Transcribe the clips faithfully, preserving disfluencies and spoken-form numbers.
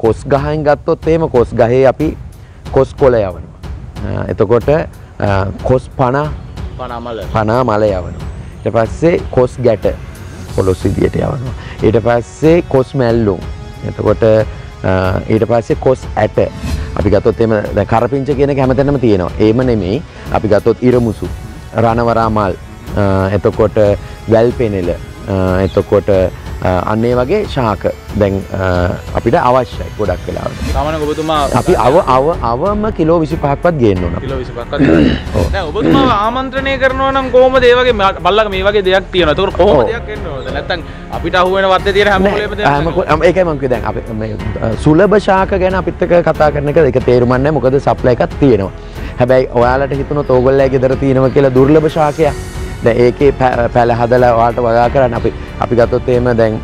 කොස් ගහෙන් ගත්තොත් එහෙම කොස් ගහේ අපි කොස් කොළ යවනවා. එතකොට කොස් පණ පණ මල පණ මල යවනවා. ඊට පස්සේ කොස් ගැට පොළොස් විදියට යවනවා. ඊට පස්සේ කොස් මැල්ලුම්. එතකොට ඊට පස්සේ කොස් ඇට. අපි ගත්තොත් එහෙම දැන් කරපිංච කියන එක හැමතැනම තියෙනවා. ඒම නෙමෙයි. අපි ගත්තොත් ඉරමුසු, රණවරා මල්, එතකොට වැල් පෙනෙල, එතකොට අන්න ඒ වගේ ශාක දැන් අපිට අවශ්‍යයි ගොඩක් වෙලාවට. සාමාන්‍යයෙන් ඔබතුමා අපි අව අව අවම කිලෝ විසිපහක්වත් ගේන්න ඕන. කිලෝ විසිපහක්වත් ගන්න. ඔව්. දැන් ඔබතුමාව ආමන්ත්‍රණය කරනවා නම් කොහොමද ඒ වගේ බල්ලක මේ වගේ දෙයක් තියෙනවා. ඒකට කොහොමද දෙයක් එන්න ඕනද? නැත්නම් අපිට අහු වෙන වත්තේ තියෙන හැම කොලේම දෙයක්. ඒකයි මම කිව්වේ දැන් අපි මේ සුලභ ශාක ගැන අපිත් එක්ක කතා කරන එක ඒක තේරුම් නැහැ. මොකද සප්ලයි එකක් තියෙනවා. හැබැයි ඔයාලට හිතුනොත් ඕගොල්ලෝගේ ගෙදර තියෙනවා කියලා දුර්ලභ ශාකයක්. දැන් ඒකේ පැල හදලා ඔයාලට වගා කරන්න අපි අපි ගත්තොත් එහෙම දැන්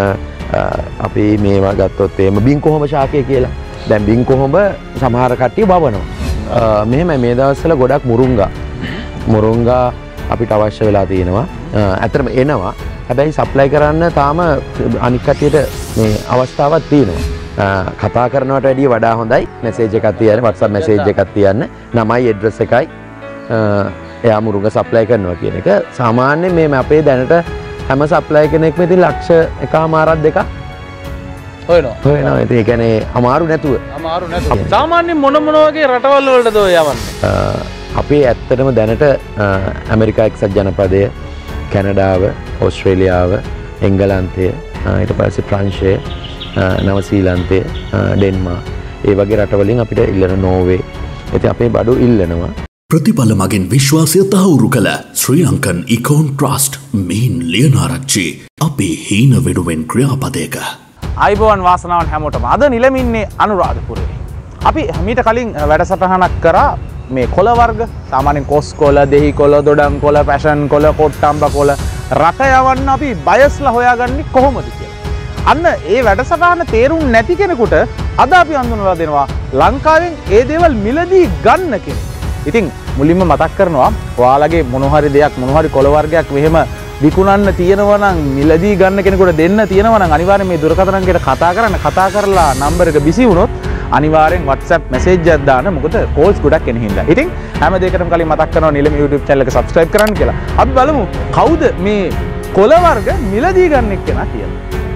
අපි මේවා ගත්තොත් එහෙම බින් කොහොඹ ශාකය කියලා. දැන් බින් කොහොඹ සමහර කට්ටිය බවනවා. මෙහෙමයි මේ දවස්වල ගොඩක් මුරුංගා. මුරුංගා අපිට අවශ්‍ය වෙලා තියෙනවා. ඇත්තටම එනවා. හැබැයි සප්ලයි කරන්න තාම අනික් කට්ටියට මේ අවස්ථාවක් තියෙනවා. කතා කරනවට වැඩිය වඩා හොඳයි මැසේජ් එකක් තියන්න WhatsApp මැසේජ් එකක් තියන්න නමයි ඇඩ්‍රස් එකයි එයා මුරුංග සප්ලයි කරනවා කියන එක. සාමාන්‍යයෙන් මේ අපේ දැනට හැම සප්ලයි කෙනෙක්ම ඉතින් ලක්ෂ එකමාරක් දෙකක් හොයනවා. හොයනවා. ඉතින් ඒ කියන්නේ අමාරු නැතුව. අමාරු නැතුව. සාමාන්‍යයෙන් මොන මොන වගේ රටවල් වලටද ඔය යවන්නේ? අපේ ඇත්තටම දැනට ඇමරිකා එක්සත් ජනපදය, කැනඩාව, ඕස්ට්‍රේලියාව, එංගලන්තය, ඊට පස්සේ ප්‍රංශය, නවසීලන්තය, ඩෙන්මාර්ක් ඒ වගේ රටවලින් අපිට ඉල්ලන නෝර්වේ. ඉතින් අපේ බඩු ඉල්ලනවා. ප්‍රතිඵල මගින් විශ්වාසය තහවුරු කළ ශ්‍රී ලංකන් ඉකෝන් ට්‍රස්ට් මෙයින් ලියනාරච්චි අපේ හීන වෙනුවෙන් ක්‍රියාපදයක. අයිබෝන් වාසනාවන් හැමෝටම. අද නිලම ඉන්නේ අනුරාධපුරේ. අපි මීට කලින් වැඩසටහනක් කරා මේ කොළ වර්ග සාමාන්‍යයෙන් කොස් කොළ, දෙහි කොළ, දොඩම් කොළ, පැෂන් කොළ, කොට්ටම්බ කොළ රට යවන්න අපි බයස්ලා හොයාගන්නේ කොහොමද කියලා. අන්න ඒ වැඩසටහන තේරුම් නැති කෙනෙකුට අද අපි හඳුන්වලා දෙනවා ලංකාවෙන් ඒ දේවල් මිලදී ගන්න කෙනෙක්. ඉතින් මුලින්ම මතක් කරනවා ඔයාලගේ මොන හරි දෙයක් මොන හරි කොළ වර්ගයක් මෙහෙම විකුණන්න තියෙනවා නම් මිලදී ගන්න කෙනෙකුට දෙන්න තියෙනවා නම් අනිවාර්යෙන් මේ දුරකථන අංකයට කතා කරන්න. කතා කරලා නම්බර එක බිසි වුණොත් අනිවාර්යෙන් WhatsApp message එකක් දාන්න. මොකද calls ගොඩක් එන හින්දා. ඉතින් හැම දෙයකටම කලින් මතක් කරනවා නිලම YouTube channel එක subscribe කරන්න කියලා. අපි බලමු කවුද මේ කොළ වර්ග මිලදී ගන්න එක්කෙනා කියලා.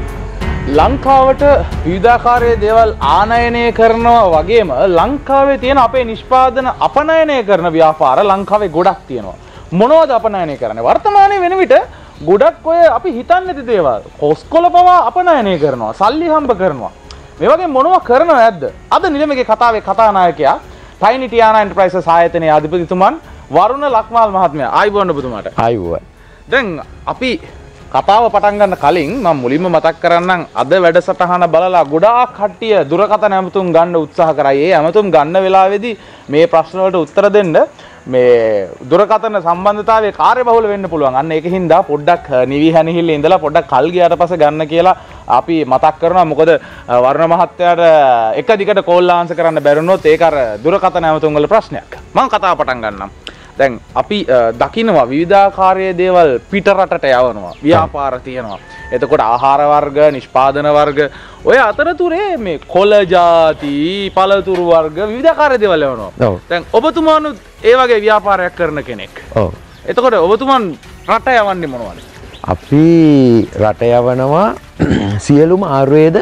ලංකාවට විවිධාකාරයේ දේවල් ආනයනය කරනවා වගේම ලංකාවේ තියෙන අපේ නිෂ්පාදන අපනයනය කරන ව්‍යාපාර ලංකාවේ ගොඩක් තියෙනවා. මොනවද අපනයනය කරන්නේ? වර්තමානයේ වෙන විට ගොඩක් ඔය අපි හිතන්නේ නැති දේවල් කොස්කොළ පවා අපනයනය කරනවා, සල්ලි හම්බ කරනවා. මේ වගේ මොනවා කරනවද ඇද්ද? අද නිලමගේ කතාවේ කතානායකයා ටයිනි ටියානා එන්ටර්ප්‍රයිසස් ආයතනයේ අධිපතිතුමන් වරුණ ලක්මාල් මහත්මයා. ආයිබෝන් ඔබතුමාට. ආයිබෝන්. දැන් අපි කතාව පටන් ගන්න කලින් මම මුලින්ම මතක් කරන්නම් අද වැඩසටහන බලලා ගොඩාක් කට්ටිය දුරකථන ඇමතුම් ගන්න උත්සාහ කරා. ඒ ඇමතුම් ගන්න වෙලාවේදී මේ ප්‍රශ්න වලට උත්තර දෙන්න මේ දුරකථන සම්බන්ධතාවයේ කාර්යබහුල වෙන්න පුළුවන්. අන්න ඒකින් දා පොඩ්ඩක් නිවිහැනහිල්ල ඉඳලා පොඩ්ඩක් කල් ගියාට පස්සේ ගන්න කියලා අපි මතක් කරනවා. මොකද වර්ණ මහත්තයාට එක දිගට කෝල් ආන්සර් කරන්න බැරිුණොත් ඒක අර දුරකථන ඇමතුම් වල ප්‍රශ්නයක්. මම කතාව පටන් ගන්නම්. දැන් අපි දකිනවා විවිධාකාරයේ දේවල් පිට රටට යවනවා. ව්‍යාපාර තියෙනවා. එතකොට ආහාර වර්ග, නිෂ්පාදන වර්ග ඔය අතරතුරේ මේ කොළ ಜಾති, පළතුරු වර්ග විවිධාකාරයේ දේවල් යවනවා. දැන් ඔබතුමානුත් ඒ වගේ ව්‍යාපාරයක් කරන කෙනෙක්. ඔව්. එතකොට ඔබතුමන් රට යවන්නේ මොනවද? අපි රට යවනවා සියලුම ආයුර්වේද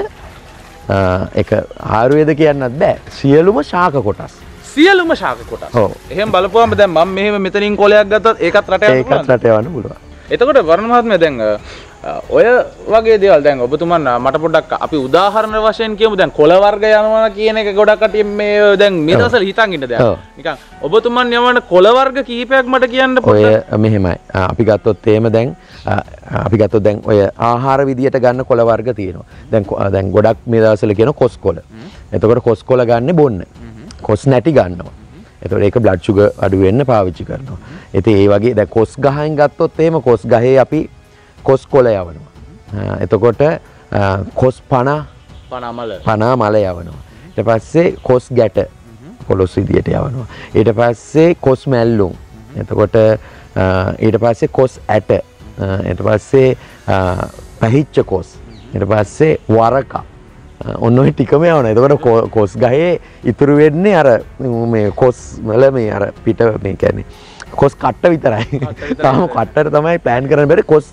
එක ආයුර්වේද කියන්නත් බෑ. සියලුම ශාක කොටස්. සියලුම ශාක කොටස්. ඔව්. එහෙම බලපුවම දැන් මම මෙහෙම මෙතනින් කොලයක් ගත්තත් ඒකත් රට යවන්න පුළුවන්. ඒකත් රට යවන්න පුළුවන්. එතකොට වර්ණ මහත්මයා දැන් ඔය වගේ දේවල් දැන් ඔබතුමන් මට පොඩ්ඩක් අපි උදාහරණ වශයෙන් කියමු. දැන් කොළ වර්ග යනවා කියන එක ගොඩක් කටින් මේ දැන් මේ දවස්වල හිතන් ඉන්න දෙයක්. නිකන් ඔබතුමන් යවන කොළ වර්ග කීපයක් මට කියන්න පොඩ්ඩක්. ඔය මෙහෙමයි. අපි ගත්තොත් එහෙම දැන් අපි ගත්තොත් දැන් ඔය ආහාර විදියට ගන්න කොළ වර්ග තියෙනවා. දැන් දැන් ගොඩක් මේ දවස්වල කියන කොස් කොළ. එතකොට කොස් කොළ ගන්න බොන්න. කොස් නැටි ගන්නවා. එතකොට ඒක බ්ලඩ් ෂුගර් අඩු වෙන්න පාවිච්චි කරනවා. ඉතින් ඒ වගේ දැන් කොස් ගහෙන් ගත්තොත් එහෙම කොස් ගහේ අපි කොස් කොළ යවනවා. එතකොට කොස් පණ පණ මල පණ මල යවනවා. ඊට පස්සේ කොස් ගැට පොළොස් විදියට යවනවා. ඊට පස්සේ කොස් මැල්ලුම්. එතකොට ඊට පස්සේ කොස් ඇට. ඊට පස්සේ පැහිච්ච කොස්. ඊට පස්සේ වරක. ඔන්න ඔය ටිකම යවනවා. එතකොට කොස් ගහේ ඉතුරු වෙන්නේ අර මේ කොස් වල මේ අර පිට මේ කියන්නේ කොස් කට්ට විතරයි. තාම කට්ටට තමයි ප්ලෑන් කරන්න බැරි. කොස්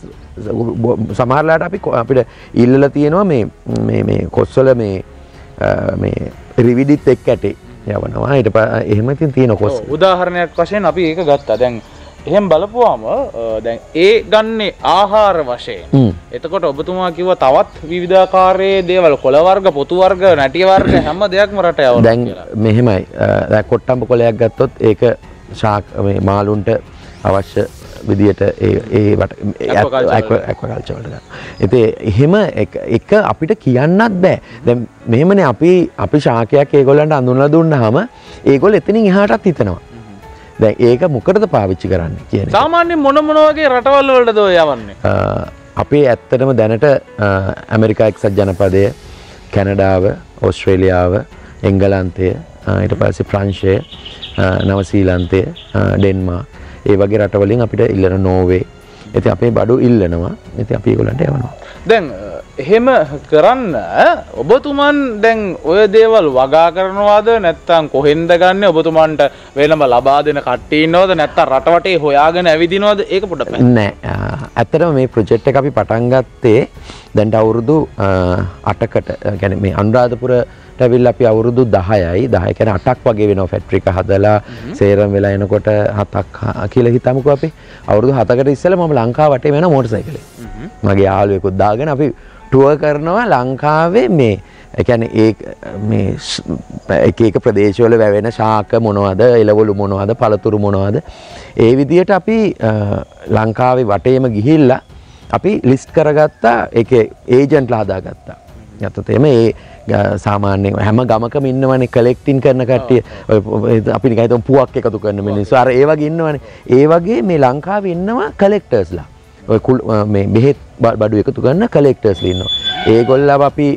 සමහරලාට අපි අපිට ඉල්ලලා තියෙනවා මේ මේ මේ කොස් වල මේ මේ රිවිඩිත් එක්ක ඇටේ යවනවා. ඊට පස්සේ එහෙම ඉතින් තියෙන කොස්. උදාහරණයක් වශයෙන් අපි ඒක ගත්තා. දැන් එහෙම බලපුවාම දැන් ඒ ගන්නේ ආහාර වශයෙන්. එතකොට ඔබතුමා කිව්වා තවත් විවිධාකාරයේ දේවල් කොළ වර්ග, පොතු වර්ග, නැටි වර්ග හැම දෙයක්ම රට යවනවා. දැන් මෙහෙමයි. දැන් කොට්ටම්බ කොළයක් ගත්තොත් ඒක ශාක මේ මාළුන්ට අවශ්‍ය විදියට ඒ ඒ ඇක්වාකල්චර් වලට ගන්න. ඉතින් එහෙම එක අපිට කියන්නත් බෑ. දැන් මෙහෙමනේ අපි අපි ශාකයක් ඒගොල්ලන්ට අඳුනලා දුන්නාම ඒගොල්ලෝ එතනින් එහාටත් හිතනවා. දැන් ඒක මොකටද පාවිච්චි කරන්නේ කියන්නේ. සාමාන්‍යයෙන් මොන මොන වගේ රටවල් වලටද ඔය යවන්නේ? අපේ ඇත්තටම දැනට ඇමරිකා එක්සත් ජනපදය, කැනඩාව, ඕස්ට්‍රේලියාව, එංගලන්තය, ඊට පස්සේ ප්‍රංශය, නවසීලන්තය, ඩෙන්මාර්ක් ඒ වගේ රටවලින් අපිට ඉල්ලන නෝර්වේ. ඉතින් අපේ බඩු ඉල්ලනවා. ඉතින් අපි ඒගොල්ලන්ට යවනවා. දැන් එහෙම කරන්න ඔබතුමන් දැන් ඔය දේවල් වගා කරනවාද නැත්නම් කොහෙන්ද ගන්න? ඔබතුමන්ට වෙනම ලබා දෙන කට්ටිය ඉන්නවද නැත්නම් රට වටේ හොයාගෙන ඇවිදිනවද? ඒක පොඩ්ඩක් පැහැදිලි. නෑ. ඇත්තටම මේ ප්‍රොජෙක්ට් එක අපි පටන් ගත්තේ දැන් අවුරුදු අටකට. يعني මේ අනුරාධපුරට ඇවිල්ලා අපි අවුරුදු දහයයි දහය කියන්නේ අටක් වගේ වෙනවා ෆැක්ටරි එක හදලා සේරම වෙලා එනකොට හතක් කියලා හිතමුකෝ අපි. අවුරුදු හතකට ඉස්සෙල්ලා මම ලංකාව වටේ වෙන මෝටර් සයිකලේ. මගේ යාළුවෙකුත් දාගෙන අපි ටුවර් කරනවා ලංකාවේ මේ ඒ කියන්නේ ඒ මේ එක එක ප්‍රදේශවල වැවෙන ශාක මොනවද, එළවලු මොනවද, පළතුරු මොනවද, ඒ විදිහට අපි ලංකාවේ වටේම ගිහිල්ලා අපි ලිස්ට් කරගත්තා. ඒකේ ඒජන්ට්ලා හදාගත්තා. යතතේ මේ සාමාන්‍යයෙන් හැම ගමකම ඉන්නවනේ කලෙක්ටින් කරන කට්ටිය. අපි නිකන් හිතමු පුවක් එකතු කරන මිනිස්සු. අර ඒ වගේ ඉන්නවනේ. ඒ වගේ මේ ලංකාවේ ඉන්නවා කලෙක්ටර්ස්ලා. ඔය මේ බෙහෙත් බඩු එකතු කරන කලෙක්ටර්ස්ලා ඉන්නවා. ඒගොල්ලව අපි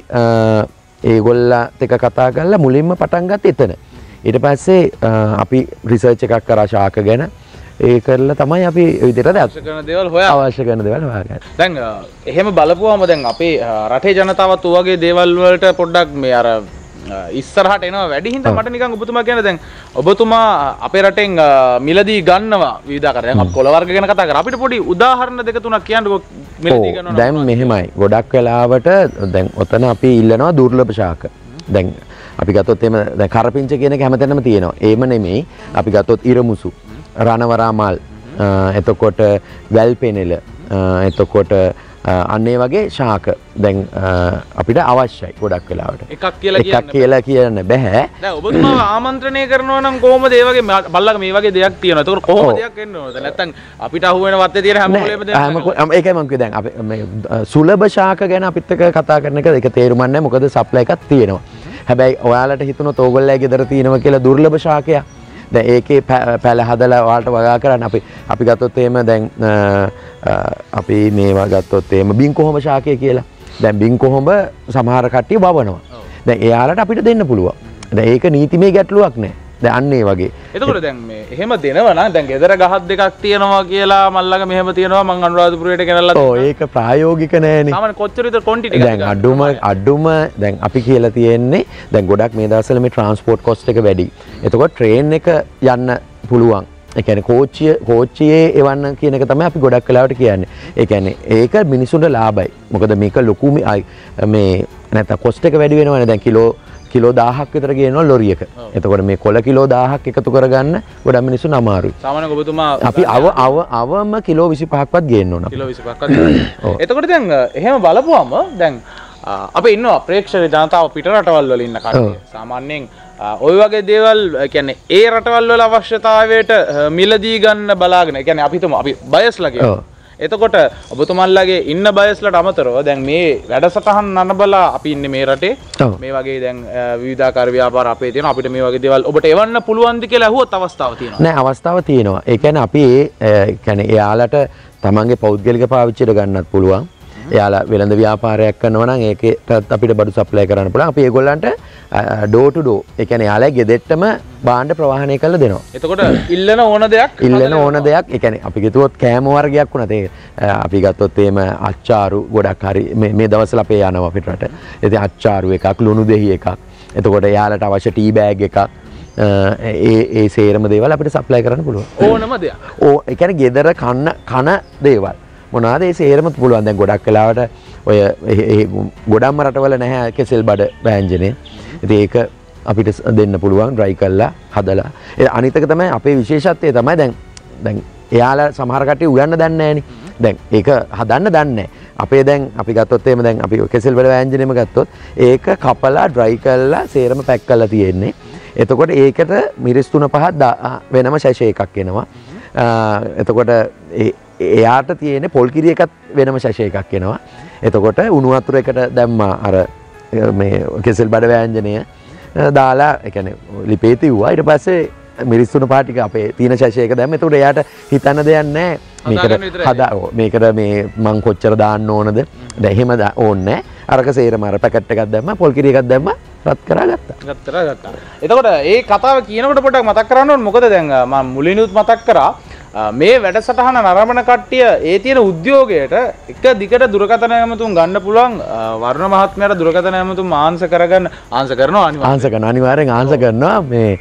ඒගොල්ලත් එක්ක කතා කරලා මුලින්ම පටන් ගත්තේ එතන. ඊට පස්සේ අපි රිසර්ච් එකක් කරා ශාක ගැන. ඒ කරලා තමයි අපි ඒ විදිහට අවශ්‍ය කරන දේවල් හොයා අවශ්‍ය කරන දේවල් හොයාගන්න. දැන් එහෙම බලපුවාම දැන් අපේ රටේ ජනතාවත් ඔය වගේ දේවල් වලට පොඩ්ඩක් මේ අර ඉස්සරහට එනවා වැඩි හින්දා මට නිකන් ඔබතුමා කියන්නේ දැන් ඔබතුමා අපේ රටෙන් මිලදී ගන්නවා විවිධාකාර. දැන් අපි කොළ වර්ග ගැන කතා කරා. අපිට පොඩි උදාහරණ දෙක තුනක් කියන්නකෝ මිලදී ගන්නවා. දැන් මෙහෙමයි. ගොඩක් වෙලාවට දැන් ඔතන අපි ඉල්ලනවා දුර්ලභ ශාක. දැන් අපි ගත්තොත් එහෙම දැන් කරපිංච කියන එක හැමතැනම තියෙනවා. ඒම නෙමෙයි. අපි ගත්තොත් ඉරමුසු, රණවරා මල්, එතකොට වැල් පෙනෙල, එතකොට අන්න ඒ වගේ ශාක දැන් අපිට අවශ්‍යයි ගොඩක් වෙලාවට. එකක් කියලා කියන්න එකක් කියලා කියන්න බෑ. දැන් ඔබතුමාව ආමන්ත්‍රණය කරනවා නම් කොහොමද ඒ වගේ බල්ලක මේ වගේ දෙයක් තියෙනවා. ඒකට කොහොමද දෙයක් එන්න ඕනද? නැත්නම් අපිට අහු වෙන වත්තේ තියෙන හැම කොලේම දෙයක්. හැම ඒකයි මම කිව්වේ දැන් අපි මේ සුලභ ශාක ගැන අපිත් එක්ක කතා කරන එක ඒක තේරුම් නැහැ. මොකද සප්ලයි එකක් තියෙනවා. හැබැයි ඔයාලට හිතුනොත් ඕගොල්ලෝගේ ගෙදර තියෙනවා කියලා දුර්ලභ ශාකයක්. දැන් ඒකේ පැල හදලා ඔයාලට වගා කරන්න අපි අපි ගත්තොත් එහෙම දැන් අපි මේවා ගත්තොත් එහෙම බින් කොහොඹ ශාකය කියලා. දැන් බින් කොහොඹ සමහර කට්ටිය බවනවා. දැන් එයාලට අපිට දෙන්න පුළුවන්. දැන් ඒක නීතිමය ගැටලුවක් නෑ. දැන් අන්න ඒ වගේ. එතකොට දැන් මේ එහෙම දෙනවා නම් දැන් ගෙදර ගහක් දෙකක් තියෙනවා කියලා මල්ලක මෙහෙම තියෙනවා මං අනුරාධපුරයට ගෙනල්ලා ඔව් ඒක ප්‍රායෝගික නෑනේ. සාමාන්‍ය කොච්චර විතර ක්වොන්ටිටි එකක් දැන් අඩුම අඩුම දැන් අපි කියලා තියෙන්නේ දැන් ගොඩක් මේ දවස්වල මේ ට්‍රාන්ස්පෝර්ට් කොස්ට් එක වැඩි. එතකොට ට්‍රේන් එක යන්න පුළුවන්. ඒ කියන්නේ කෝච්චිය කෝච්චියේ එවන්න කියන එක තමයි අපි ගොඩක් වෙලාවට කියන්නේ. ඒ කියන්නේ ඒක මිනිසුන්ට ලාභයි. මොකද මේක ලොකු මේ නැත්නම් කොස්ට් එක වැඩි වෙනවනේ. දැන් කිලෝ කිලෝ දහයක් විතර ගේනවා ලොරියක. එතකොට මේ කොළ කිලෝ දහයක් එකතු කරගන්න ගොඩක් මිනිස්සුන් අමාරුයි. සාමාන්‍යයෙන් ඔබතුමා අපි අව අව අවම කිලෝ විසිපහක්වත් ගේන්න ඕන. කිලෝ විසිපහක්වත්. එතකොට දැන් එහෙම බලපුවම දැන් අපි ඉන්නවා ප්‍රේක්ෂක ජනතාව පිට රටවල් වල ඉන්න කට්ටිය. සාමාන්‍යයෙන් ওই වගේ දේවල් කියන්නේ ඒ රටවල් වල අවශ්‍යතාවයට මිලදී ගන්න බලාගෙන. ඒ කියන්නේ අපි හිතමු අපි බයස්ලා කියනවා. එතකොට ඔබතුමන්ලාගේ ඉන්න බයස්ලට අමතරව දැන් මේ වැඩසටහන් නනබලා අපි ඉන්නේ මේ රටේ. මේ වගේ දැන් විවිධාකාර ව්‍යාපාර අපේ තියෙනවා. අපිට මේ වගේ දේවල් ඔබට එවන්න පුළුවන්ද කියලා අහුවොත් අවස්ථාවක් තියෙනවා. නෑ අවස්ථාව තියෙනවා. ඒ කියන්නේ අපි ඒ කියන්නේ එයාලට තමන්ගේ පෞද්ගලික පාවිච්චියට ගන්නත් පුළුවන්. එයාලා වෙළඳ ව්‍යාපාරයක් කරනවා නම් ඒකටත් අපිට බඩු සප්ලයි කරන්න පුළුවන්. අපි ඒගොල්ලන්ට ඩෝ ටු ඩෝ. ඒ කියන්නේ යාලා ගෙදෙට්ටම භාණ්ඩ ප්‍රවාහනය කරලා දෙනවා. එතකොට ඉල්ලන ඕන දෙයක් ඉල්ලන ඕන දෙයක්. ඒ කියන්නේ අපි ගිතුවොත් කෑම වර්ගයක් වුණත් ඒ අපි ගත්තොත් එහෙම අච්චාරු ගොඩක් හරි මේ මේ දවස්වල අපේ යනවා පිටරට. ඉතින් අච්චාරු එකක්, ලුණු දෙහි එකක්. එතකොට යාලට අවශ්‍ය ටී බෑග් එකක්. ඒ ඒ සේරම දේවල් අපිට සප්ලයි කරන්න පුළුවන්. ඕනම දෙයක්. ඕ ඒ කියන්නේ ගෙදර කන්න කන දේවල්. මොනවාද ඒ සේරම පුළුවන්. දැන් ගොඩක් වෙලාවට ඔය ගොඩක්ම රටවල නැහැ කෙසෙල් බඩ වෑංජනේ. ඉතින් ඒක අපිට දෙන්න පුළුවන් ඩ්‍රයි කරලා හදලා. ඒ අනිත් එක තමයි අපේ විශේෂත්වය තමයි දැන් දැන් එයාලා සමහර කට්ටිය උයන්න දන්නේ නැහනේ. දැන් ඒක හදන්න දන්නේ නැහැ. අපේ දැන් අපි ගත්තොත් එහෙම දැන් අපි කෙසෙල් බඩ වෑංජනේම ගත්තොත් ඒක කපලා ඩ්‍රයි කරලා සේරම පැක් කරලා තියෙන්නේ. එතකොට ඒකට මිරිස් තුන පහක් වෙනම ශේෂ එකක් එනවා. එතකොට එයාට තියෙන පොල් කිරි එකත් වෙනම ශේෂ එකක් එනවා. එතකොට උණු වතුර එකට දැම්මා අර මේ කෙසෙල් බඩ වෑංජනය දාලා ඒ කියන්නේ ලිපේ තියුවා. ඊට පස්සේ මිරිස් තුන පහ ටික අපේ තීන ශේෂ එක දැම්ම. එතකොට එයාට හිතන්න දෙයක් නැහැ. මේකට හදා මේකට මේ මං කොච්චර දාන්න ඕනද? දැන් එහෙම ඕනේ නැහැ. අරක සේරම අර පැකට් එකක් දැම්මා, පොල් කිරි එකක් දැම්මා, රත් කරා ගත්තා. ගත්තා ගත්තා. එතකොට ඒ කතාව කියනකොට පොඩ්ඩක් මතක් කරන්න ඕනේ. මොකද දැන් මම මුලිනුත් මතක් කරා මේ වැඩසටහන නරඹන කට්ටිය ඒ තියෙන උද්‍යෝගයට එක දිගට දුරකථන ඇමතුම් ගන්න පුළුවන්. වර්ණ මහත්මයාට දුරකථන ඇමතුම් ආන්සර් කරගන්න ආන්සර් කරනවා අනිවාර්යෙන්. ආන්සර් කරනවා අනිවාර්යෙන් ආන්සර් කරනවා මේ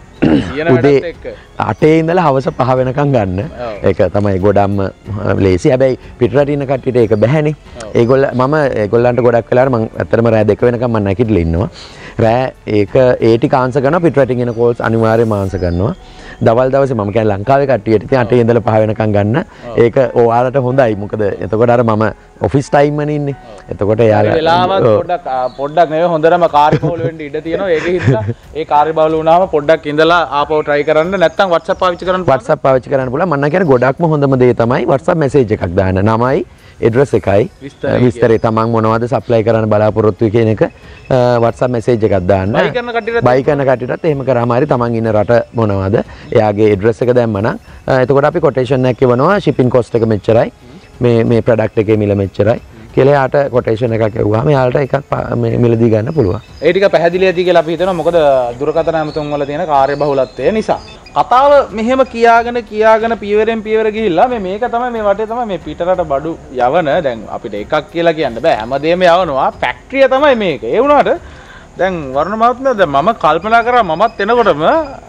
උදේ අටේ ඉඳලා හවස පහ වෙනකම් ගන්න. ඒක තමයි ගොඩක්ම ලේසි. හැබැයි පිටරට ඉන්න කට්ටියට ඒක බැහැනේ. ඒගොල්ල මම ඒගොල්ලන්ට ගොඩක් වෙලාවට මම ඇත්තටම රෑ දෙක වෙනකම් මම නැගිටලා ඉන්නවා. රෑ ඒක ඒ ටික ආන්සර් කරනවා. පිටරටින් එන කෝල්ස් අනිවාර්යයෙන්ම ආන්සර් කරනවා. දවල් දවසේ මම කියන්නේ ලංකාවේ කට්ටියට ඉතින් අටේ ඉඳලා පහ වෙනකම් ගන්න. ඒක ඔයාලට හොඳයි. මොකද එතකොට අර මම ඔෆිස් ටයිම් වල ඉන්නේ. එතකොට එයාලා වෙලාවත් පොඩ්ඩක් පොඩ්ඩක් නෙවෙයි හොඳටම කාර්යබහුල වෙන්න ඉඩ තියෙනවා. ඒක හින්දා ඒ කාර්යබහුල වුණාම පොඩ්ඩක් ඉඳලා ආපහු try කරන්න. නැත්නම් WhatsApp පාවිච්චි කරන්න පුළුවන්. WhatsApp පාවිච්චි කරන්න පුළුවන්. මම කියන්නේ ගොඩක්ම හොඳම දේ තමයි WhatsApp message එකක් දාන්න. නමයි address එකයි විස්තරේ තමන් මොනවද සප්ලයි කරන්න බලාපොරොත්තු කියන එක WhatsApp message එකක් දාන්න. බයි කරන කට්ටියට බයි කරන කට්ටියටත් එහෙම කරාම හරි තමන් ඉන්න රට මොනවද එයාගේ address එක දැම්මනම් එතකොට අපි quotation එකක් කියවනවා shipping cost එක මෙච්චරයි මේ මේ product එකේ මිල මෙච්චරයි කියලා යාට quotation එකක් එවුවාම යාලට එකක් මිලදී ගන්න පුළුවන්. ඒ ටික පැහැදිලි ඇති කියලා අපි හිතනවා. මොකද දුරකථන ඇමතුම් වල තියෙන කාර්යබහුලත්වය නිසා. කතාව මෙහෙම කියාගෙන කියාගෙන පියවරෙන් පියවර ගිහිල්ලා මේ මේක තමයි මේ වටේ තමයි මේ පිටරට බඩු යවන. දැන් අපිට එකක් කියලා කියන්න බෑ. හැමදේම යවනවා. ෆැක්ටරිය තමයි මේක. ඒ වුණාට දැන් වර්ණ මහත්මයා දැන් මම කල්පනා කරා මමත් එනකොටම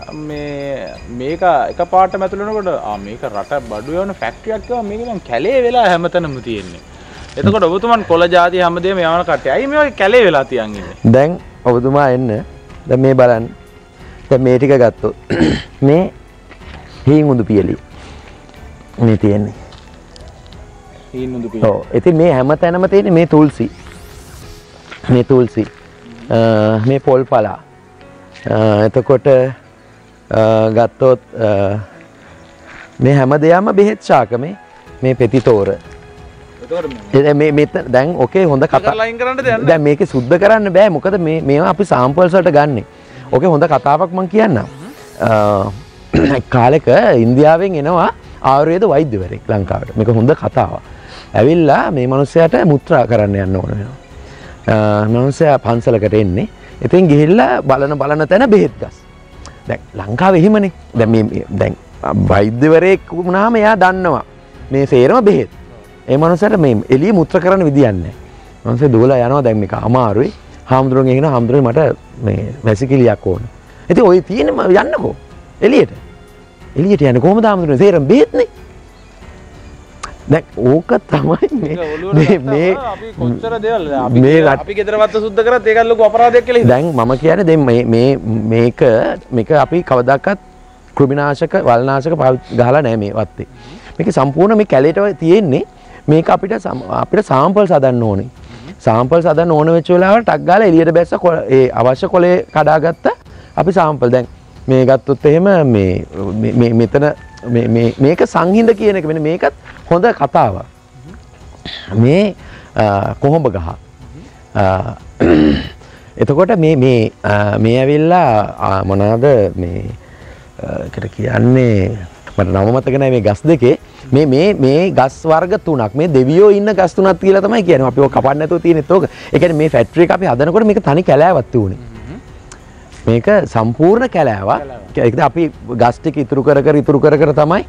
මේ මේක එකපාරටම ඇතුළු වෙනකොට ආ මේක රට බඩු යවන ෆැක්ටරියක් කියලා මේක දැන් කැලේ වෙලා හැමතැනම තියෙන්නේ. එතකොට ඔබතුමන් කොළ ಜಾති හැමදේම යවන කට්ටිය. අයි මේ වගේ කැලේ වෙලා තියන් ඉන්නේ. දැන් ඔබතුමා එන්න. දැන් මේ බලන්න. දැන් මේ ටික ගත්තොත් මේ හීන් උඳු පියලි. මේ තියෙන්නේ. හීන් උඳු පියලි. ඔව්. ඉතින් මේ හැමතැනම තියෙන්නේ මේ තුල්සි. මේ තුල්සි. මේ පොල්පලා. එතකොට ගත්තොත් මේ හැම දෙයක්ම බෙහෙත් ශාක මේ මේ පෙතිතෝර. මේ මෙතන දැන් ඕකේ හොඳ කතා ලයින් කරන්න දෙයක් නැහැ. දැන් මේකේ සුද්ධ කරන්න බෑ. මොකද මේ මේවා අපි සාම්පල්ස් වලට ගන්නෙ. ඕකේ හොඳ කතාවක් මම කියන්නම්. කාලෙක ඉන්දියාවෙන් එනවා ආයුර්වේද වෛද්‍යවරයෙක් ලංකාවට. මේක හොඳ කතාවක්. ඇවිල්ලා මේ මිනිස්සයාට මුත්‍රා කරන්න යන්න ඕන වෙනවා. මිනිස්සයා පන්සලකට එන්නේ. ඉතින් ගිහිල්ලා බලන බලන තැන බෙහෙත් ගස්. දැන් ලංකාවේ එහෙමනේ. දැන් මේ දැන් වෛද්‍යවරයෙක් වුණාම එයා දන්නවා මේ සේරම බෙහෙත්. ඒ මනුස්සයාට මේ එළිය මුත්‍ර කරන්න විදියක් නැහැ. මනුස්සයා දුවලා යනවා දැන් මේක අමාරුයි. හාමුදුරුවෝ කියනවා හාමුදුරුවෝ මට මේ වැසිකිළියක් ඕන. ඉතින් ඔය තියෙන යන්නකෝ එළියට. එළියට යන්නේ කොහොමද හාමුදුරුවෝ? සේරම බෙහෙත්නේ. දැන් ඕක තමයි මේ මේ අපි කොච්චර දේවල් අපි අපි ගෙදරවත් සුද්ධ කරත් ඒකත් ලොකු අපරාධයක් කියලා හිතනවා. දැන් මම කියන්නේ දැන් මේ මේ මේක මේක අපි කවදාකවත් කෘමිනාශක වල්නාශක ගහලා නැහැ මේ වත්තේ. මේක සම්පූර්ණ මේ කැලේට තියෙන්නේ මේක අපිට අපිට සාම්පල්ස් හදන්න ඕනේ. සාම්පල්ස් හදන්න ඕන වෙච්ච වෙලාවට ටක් ගාලා එළියට බැස්ස ඒ අවශ්‍ය කොලේ කඩාගත්ත අපි සාම්පල් දැන් මේ ගත්තොත් එහෙම මේ මේ මෙතන මේ මේ මේක සංහිඳ කියන එක මෙන්න මේකත් හොඳ කතාවක්. මේ කොහොඹ ගහ. එතකොට මේ මේ මේ ඇවිල්ලා මොනවාද මේ එකට කියන්නේ මට නම මතක නැහැ මේ ගස් දෙකේ මේ මේ මේ ගස් වර්ග තුනක් මේ දෙවියෝ ඉන්න ගස් තුනක් කියලා තමයි කියන්නේ. අපි ඔය කපන්න නැතුව තියෙනෙත් ඕක. ඒ කියන්නේ මේ ෆැක්ටරි එක අපි හදනකොට මේක තනි කැලෑවක් තියුනේ. මේක සම්පූර්ණ කැලෑවක්. ඒකද අපි ගස් ටික ඉතුරු කර කර ඉතුරු කර කර තමයි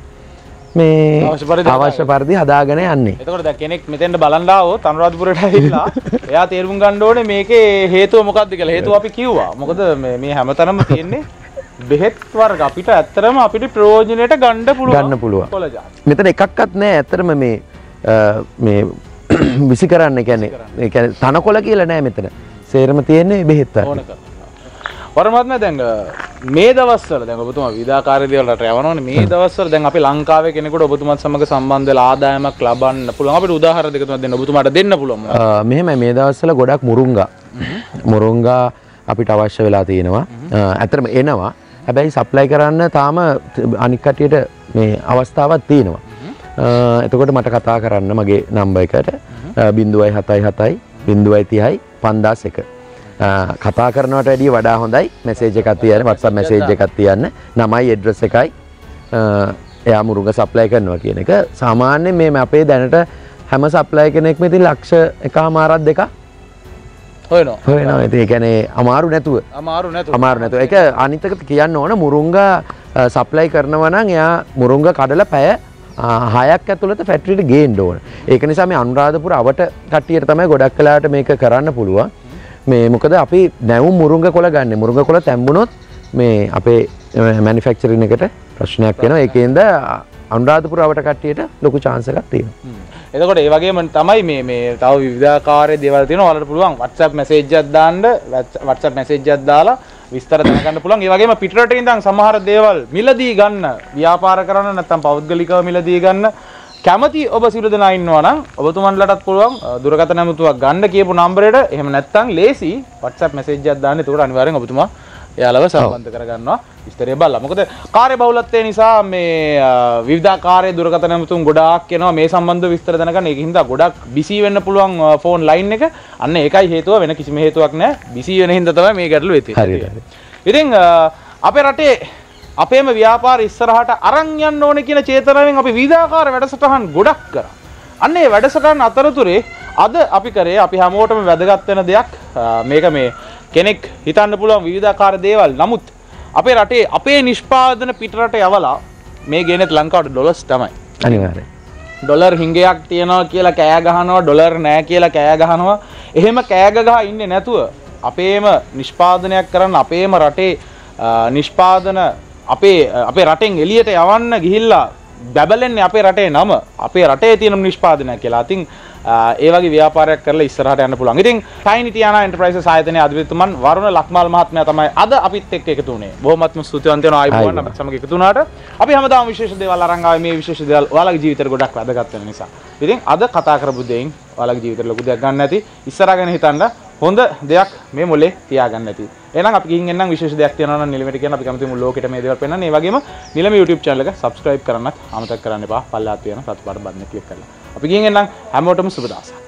මේ අවශ්‍ය පරිදි හදාගෙන යන්නේ. එතකොට දැන් කෙනෙක් මෙතෙන්ට බලන් ආවොත් අනුරාධපුරයට ඇවිල්ලා එයා තේරුම් ගන්න ඕනේ මේකේ හේතුව මොකක්ද කියලා. හේතුව අපි කිව්වා. මොකද මේ මේ හැමතැනම තියෙන්නේ බෙහෙත් වර්ග අපිට ඇත්තටම අපිට ප්‍රයෝජනෙට ගන්න පුළුවන්. ගන්න පුළුවන්. කොළ ජාති. මෙතන එකක්වත් නැහැ ඇත්තටම මේ මේ විසි කරන්න කියන්නේ ඒ කියන්නේ තනකොළ කියලා නෑ මෙතන. සේරම තියෙන්නේ බෙහෙත් වර්ග. පරමාත්මයා දැන් මේ දවස්වල දැන් ඔබතුමා විවිධාකාරී දේවල් රට යවනවනේ මේ දවස්වල දැන් අපි ලංකාවේ කෙනෙකුට ඔබතුමාත් සමග සම්බන්ධ වෙලා ආදායමක් ලබන්න පුළුවන් අපිට උදාහරණ දෙක තුනක් දෙන්න ඔබතුමාට දෙන්න පුළුවන්. මෙහෙමයි මේ දවස්වල ගොඩක් මුරුංගා මුරුංගා අපිට අවශ්‍ය වෙලා තියෙනවා. ඇත්තටම එනවා. හැබැයි සප්ලයි කරන්න තාම අනික් කටියට මේ අවස්ථාවක් තියෙනවා. එතකොට මට කතා කරන්න මගේ නම්බර් එකට ज़ीरो सात सात ज़ीरो तीस පන්දාස් එක. කතා කරනවට වැඩිය වඩා හොඳයි මැසේජ් එකක් තියන්න WhatsApp මැසේජ් එකක් තියන්න නමයි ඇඩ්‍රස් එකයි එයා මුරුංග සප්ලයි කරනවා කියන එක. සාමාන්‍යයෙන් මේ අපේ දැනට හැම සප්ලයි කෙනෙක්ම ඉතින් ලක්ෂ එකමාරක් දෙකක් හොයනවා. හොයනවා. ඉතින් ඒ කියන්නේ අමාරු නැතුව. අමාරු නැතුව. අමාරු නැතුව. ඒක අනිත් එක කියන්න ඕන මුරුංගා සප්ලයි කරනවා නම් එයා මුරුංගා කඩලා පැය හයක් ඇතුළත ෆැක්ටරියට ගේන්න ඕන. ඒක නිසා මේ අනුරාධපුර අවට කට්ටියට තමයි ගොඩක් කලාවට මේක කරන්න පුළුවන්. මේ මොකද අපි නැවුම් මුරුංග කොළ ගන්න. මුරුංග කොළ තැම්බුණොත් මේ අපේ මැනුෆැක්චරින් එකට ප්‍රශ්නයක් වෙනවා. ඒකෙන්ද අනුරාධපුර අවට කට්ටියට ලොකු chance එකක් තියෙනවා. එතකොට ඒ වගේම තමයි මේ මේ තව විවිධාකාරයේ දේවල් තියෙනවා. ඔයාලට පුළුවන් WhatsApp message එකක් දාන්න WhatsApp message එකක් දාලා විස්තර දැනගන්න පුළුවන්. ඒ වගේම පිටරටින් ඉඳන් සමහර දේවල් මිලදී ගන්න, ව්‍යාපාර කරන්න නැත්නම් පෞද්ගලිකව මිලදී ගන්න කැමති ඔබ සියලු දෙනා ඉන්නවා නම් ඔබතුමන්ලටත් පුළුවන් දුරකථන ඇමතුමක් ගන්න කියපු නම්බරයට. එහෙම නැත්නම් ලේසි WhatsApp message එකක් දාන්න. ඒකට අනිවාර්යෙන් ඔබතුමා එයාලව සම්බන්ධ කරගන්නවා විස්තරය බලලා. මොකද කාර්ය බහුලත්වය නිසා මේ විවිධාකාරයේ දුරකථන ඇමතුම් ගොඩාක් එනවා. මේ සම්බන්ධ විස්තර දැනගන්න. ඒකින්ද ගොඩක් බිසි වෙන්න පුළුවන් ෆෝන් ලයින් එක. අන්න ඒකයි හේතුව, වෙන කිසිම හේතුවක් නැහැ. බිසි වෙන හින්දා තමයි මේ ගැටලුව ඇති. හරියට. ඉතින් අපේ රටේ අපේම ව්‍යාපාර ඉස්සරහට අරන් යන්න ඕනේ කියන චේතනාවෙන් අපි විවිධාකාර වැඩසටහන් ගොඩක් කරා. අන්න ඒ වැඩසටහන් අතරතුරේ අද අපි කරේ අපි හැමෝටම වැදගත් වෙන දෙයක්. මේක මේ කෙනෙක් හිතන්න පුළුවන් විවිධාකාර දේවල්. නමුත් අපේ රටේ අපේ නිෂ්පාදන පිටරට යවලා මේ ගේනෙත් ලංකාවට ඩොලර්ස් තමයි. අනිවාර්යයෙන්. ඩොලර් හිඟයක් තියනවා කියලා කෑ ගහනවා, ඩොලර් නැහැ කියලා කෑ ගහනවා. එහෙම කෑ ගහ ඉන්නේ නැතුව අපේම නිෂ්පාදනයක් කරන්න අපේම රටේ නිෂ්පාදන අපේ අපේ රටෙන් එළියට යවන්න ගිහිල්ලා බැබලෙන්නේ අපේ රටේ නම, අපේ රටේ තියෙන නිෂ්පාදනයක් කියලා. ඉතින් ඒ වගේ ව්‍යාපාරයක් කරලා ඉස්සරහට යන්න පුළුවන්. ඉතින් Tiny Tiana Enterprises ආයතනයේ අධිපතිතුමන් වරුණ ලක්මාල් මහත්මයා තමයි අද අපිත් එක්ක එකතු වුණේ. බොහොමත්ම ස්තුතිවන්ත වෙනවා ආයිබෝවන් අපිත් සමග එකතු වුණාට. අපි හැමදාම විශේෂ දේවල් අරන් ආවේ. මේ විශේෂ දේවල් ඔයාලගේ ජීවිතේට ගොඩක් වැදගත් වෙන නිසා. ඉතින් අද කතා කරපු දෙයින් ඔයාලගේ ජීවිතේට ලොකු දෙයක් ගන්න ඇති. ඉස්සරහ ගැන හිතන්න හොඳ දෙයක් මේ මොලේ තියාගන්න ඇති. එහෙනම් අපි ගිහින් එන්නම් විශේෂ දෙයක් තියෙනවා නම් නිලමෙට කියන්න අපි කැමති මුළු ලෝකෙට මේ දේවල් පෙන්නන්න. ඒ වගේම නිලම YouTube channel එක subscribe කරන්නත් අමතක කරන්න එපා. පල්ලාත් තියෙන සතුටුපාට බටන් එක ක්ලික් කරලා. අපි ගිහින් එන්නම් හැමෝටම සුබ දවසක්.